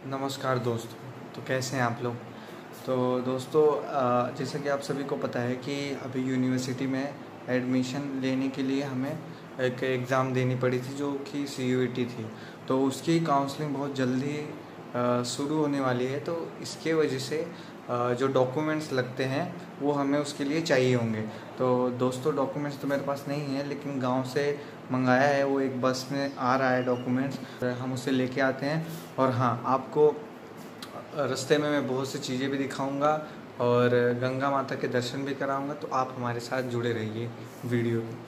नमस्कार दोस्तों। तो कैसे हैं आप लोग। तो दोस्तों जैसे कि आप सभी को पता है कि अभी यूनिवर्सिटी में एडमिशन लेने के लिए हमें एक एग्ज़ाम देनी पड़ी थी जो कि CUET थी। तो उसकी काउंसलिंग बहुत जल्दी शुरू होने वाली है। तो इसके वजह से जो डॉक्यूमेंट्स लगते हैं वो हमें उसके लिए चाहिए होंगे। तो दोस्तों डॉक्यूमेंट्स तो मेरे पास नहीं है, लेकिन गांव से मंगाया है, वो एक बस में आ रहा है डॉक्यूमेंट्स, हम उसे लेके आते हैं। और हाँ, आपको रास्ते में मैं बहुत सी चीज़ें भी दिखाऊंगा और गंगा माता के दर्शन भी कराऊंगा। तो आप हमारे साथ जुड़े रहिए वीडियो में।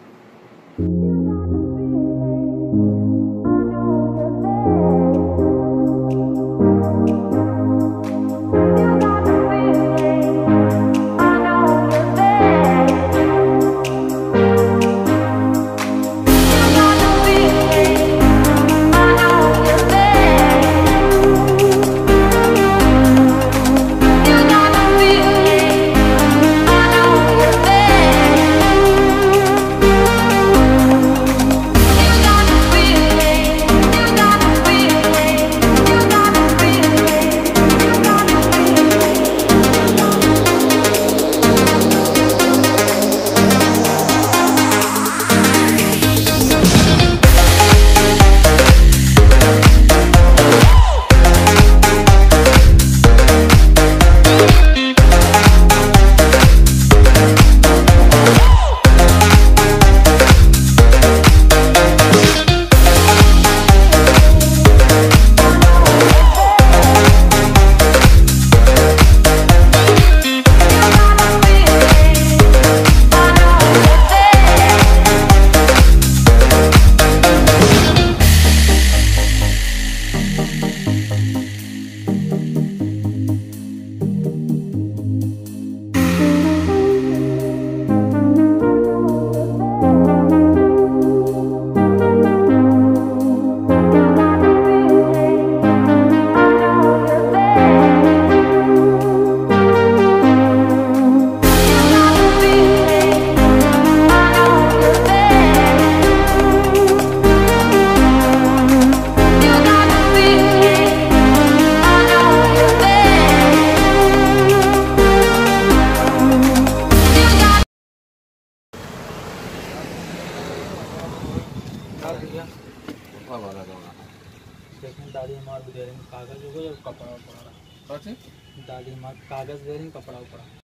दाढ़ी मार कागज हो गया, कपड़ा उपड़ा दाढ़ी मार कागज दे रही, कपड़ा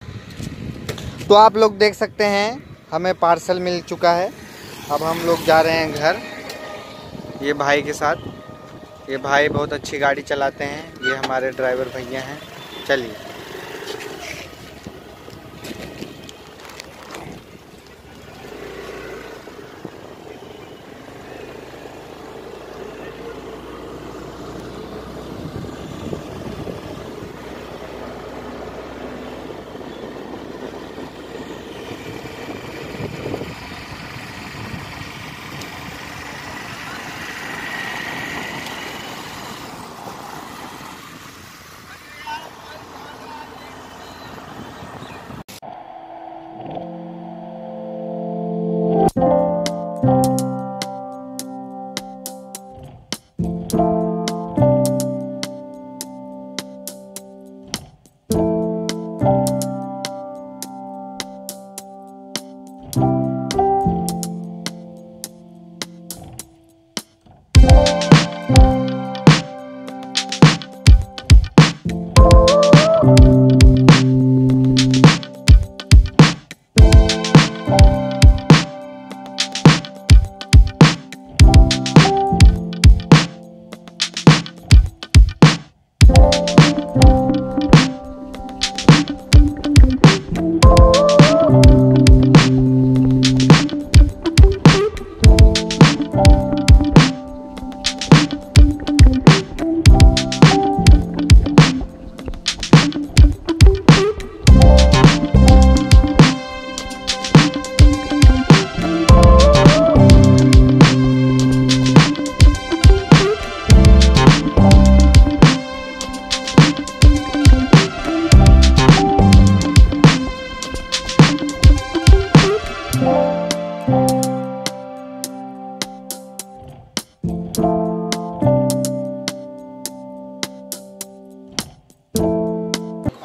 उपड़ा। तो आप लोग देख सकते हैं हमें पार्सल मिल चुका है। अब हम लोग जा रहे हैं घर, ये भाई के साथ। ये भाई बहुत अच्छी गाड़ी चलाते हैं, ये हमारे ड्राइवर भैया हैं। चलिए।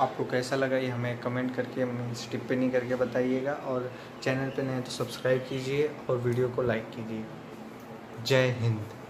आपको कैसा लगा ये हमें कमेंट करके मीन्स टिप्पणी करके बताइएगा, और चैनल पे नए तो सब्सक्राइब कीजिए और वीडियो को लाइक कीजिए। जय हिंद।